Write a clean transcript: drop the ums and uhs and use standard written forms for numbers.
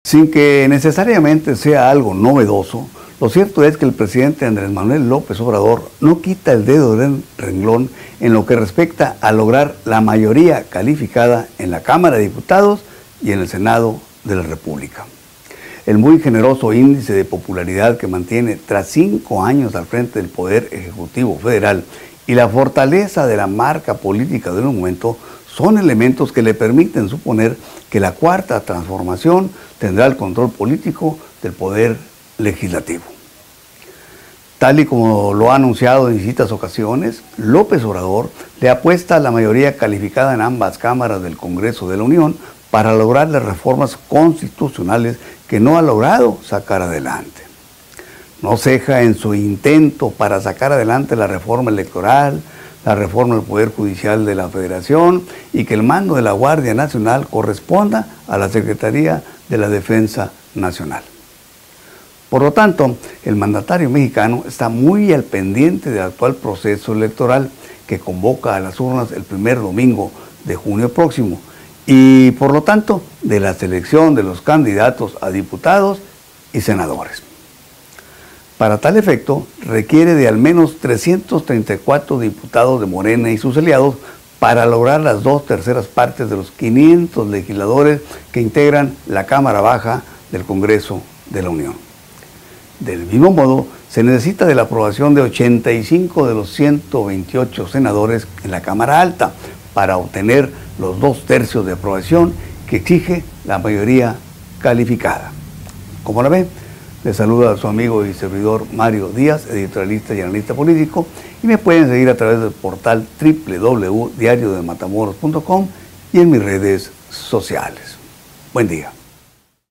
Sin que necesariamente sea algo novedoso, lo cierto es que el presidente Andrés Manuel López Obrador no quita el dedo del renglón en lo que respecta a lograr la mayoría calificada en la Cámara de Diputados y en el Senado de la República. El muy generoso índice de popularidad que mantiene tras 5 años al frente del Poder Ejecutivo Federal y la fortaleza de la marca política del momento son elementos que le permiten suponer que la Cuarta Transformación tendrá el control político del Poder Legislativo. Tal y como lo ha anunciado en distintas ocasiones, López Obrador le apuesta a la mayoría calificada en ambas cámaras del Congreso de la Unión para lograr las reformas constitucionales que no ha logrado sacar adelante. No ceja en su intento para sacar adelante la reforma electoral, la reforma del Poder Judicial de la Federación y que el mando de la Guardia Nacional corresponda a la Secretaría de la Defensa Nacional. Por lo tanto, el mandatario mexicano está muy al pendiente del actual proceso electoral que convoca a las urnas el primer domingo de junio próximo y, por lo tanto, de la selección de los candidatos a diputados y senadores. Para tal efecto, requiere de al menos 334 diputados de Morena y sus aliados para lograr las 2/3 partes de los 500 legisladores que integran la Cámara Baja del Congreso de la Unión. Del mismo modo, se necesita de la aprobación de 85 de los 128 senadores en la Cámara Alta para obtener los 2/3 de aprobación que exige la mayoría calificada. ¿Cómo la ven? Les saluda a su amigo y servidor Mario Díaz, editorialista y analista político, y me pueden seguir a través del portal www.diariodematamoros.com y en mis redes sociales. Buen día.